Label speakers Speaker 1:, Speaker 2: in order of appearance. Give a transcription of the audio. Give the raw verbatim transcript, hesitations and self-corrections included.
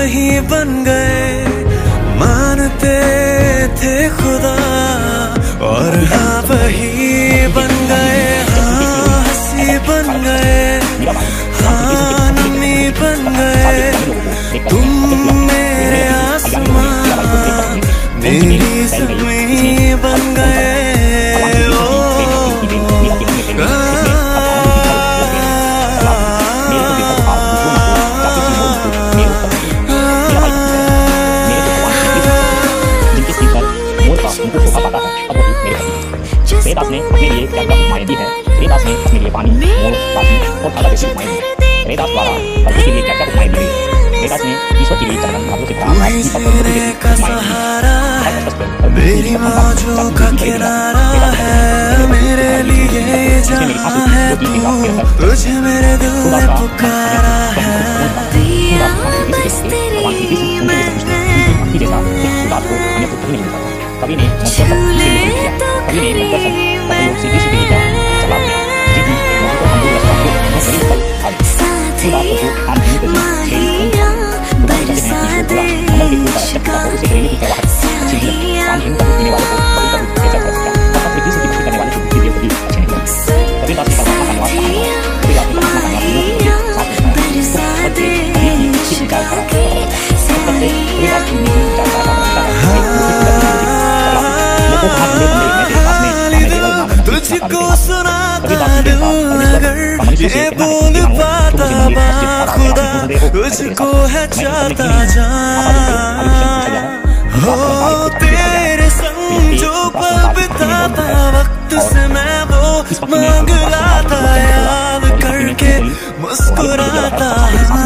Speaker 1: वही बन गए, मानते थे खुदा और हाँ वही बन गए, हाँ हंसी बन गए, हाँ नमी बन गए, तुम मेरे आसमां मेरी ज़मीं बन गए।
Speaker 2: रेदास ने अपने लिए क्या क्या उपमाएं दी है। रेदास ने अपने लिए पानी, मोर, पानी और धागा जैसी उपमाएं दी है। रेदास द्वारा प्रभु के लिए क्या क्या उपमाएं दी गई। रेदास ने ईश्वर के लिए चरण भावों से
Speaker 1: मेरी मौजों का किनारा है, मेरे लिए जहाँ है तू, तुझे मेरे दिल ने पुकारा है। दिया बस तेरी मैंने कभी ने झूले तो खरी साथी माहिया बरसा दे इश्क़ सहिया तुझको सुनाता दिल अगर ये बोल पाता बाखुदा, तुझको है चाहता जान हो, तेरे संग जो पल बिताता वक्त से मैं वो मांग लाता, याद करके मुस्कुराता।